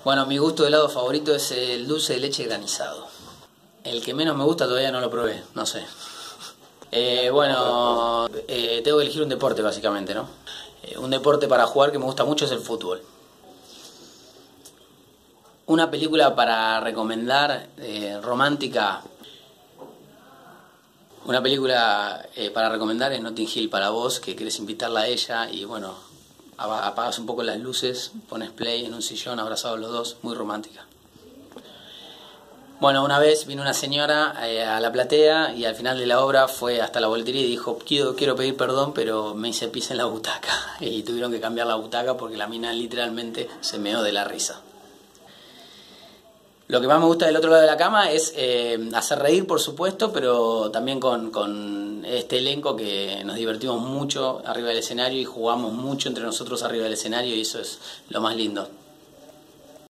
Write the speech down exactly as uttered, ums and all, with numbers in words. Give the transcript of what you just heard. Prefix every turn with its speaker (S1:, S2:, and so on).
S1: Bueno, mi gusto de helado favorito es el dulce de leche granizado. El que menos me gusta todavía no lo probé, no sé. Eh, bueno, eh, tengo que elegir un deporte básicamente, ¿no? Eh, un deporte para jugar que me gusta mucho es el fútbol. Una película para recomendar, eh, romántica. Una película eh, para recomendar es Notting Hill para vos, que querés invitarla a ella y bueno, apagas un poco las luces, pones play en un sillón, abrazados los dos, muy romántica. Bueno, una vez vino una señora eh, a la platea y al final de la obra fue hasta la boletería y dijo, quiero, quiero pedir perdón, pero me hice pis en la butaca. Y tuvieron que cambiar la butaca porque la mina literalmente se meó de la risa. Lo que más me gusta del otro lado de la cama es eh, hacer reír, por supuesto, pero también con, con este elenco que nos divertimos mucho arriba del escenario y jugamos mucho entre nosotros arriba del escenario y eso es lo más lindo.